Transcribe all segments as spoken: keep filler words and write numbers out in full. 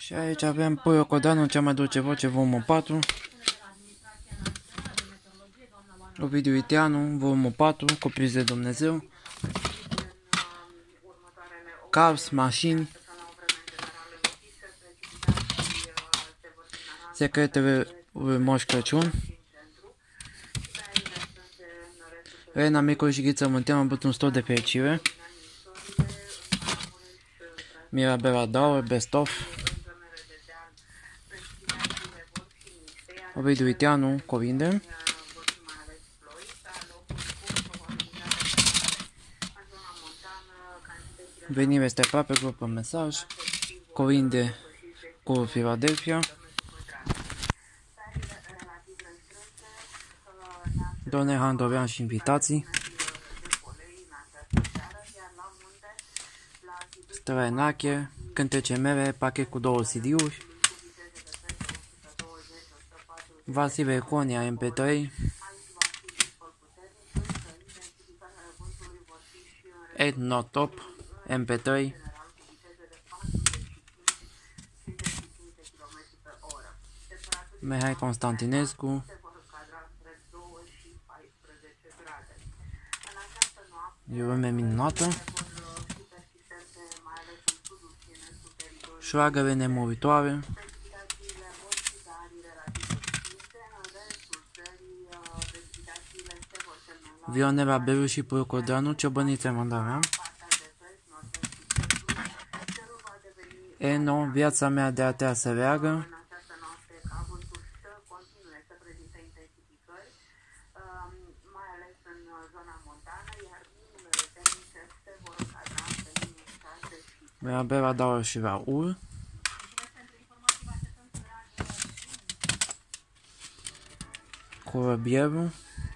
Și aici avem Puiu Codanu, cea mai dulce voce, volumul patru. Ovidiu Iteanu, volumul patru, Coprinși de Dumnezeu. Cars, mașini. Secretele lui Moș Crăciun. Rena Micu și Ghiță Mânteanu, buton stop de fericire. Mirabela Daur, Best of. Ovidiu Iteanu, Corinde. Venire este aproape, grupă mesaj. Corinde cu Philadelphia. Doamne Handovean și invitații. Străinache, cântece mele, pachet cu două C D-uri. Vasile Conia M P trei. Ethnotop M P trei. Mihai Constantinescu. E o lume minunată. Șoargele nemuritoare. Vionela Belu și Puiu Codanu, Ciobănițe Mandarea. Eno, viața mea de a te să leagă. Mirabela Daur și Raul. Corăbierul.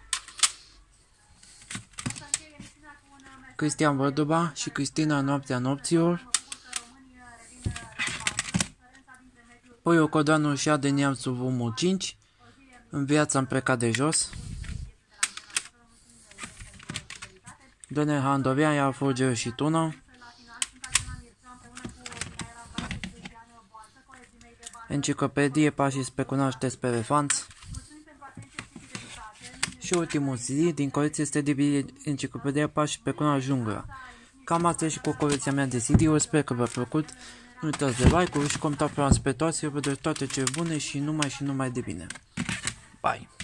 Cristian Văduba și Cristina Noaptea Nopților. Puiu Codanu și Ade Neamțu, volumul cinci. În viața am plecat de jos. Doamne Handovean, iar Fulger și Tuna. Enciclopedie, pașii spre cunoaște spre elefanți. Și ultimul C D din colecție este de Enciclopedia Pașii spre cunoaște jungla. Cam asta și cu colecția mea de C D-uri, sper că v-a plăcut. Nu uitați de like-uri și comentarii spre toți, vă doresc toate cele bune și numai și numai de bine. Bye!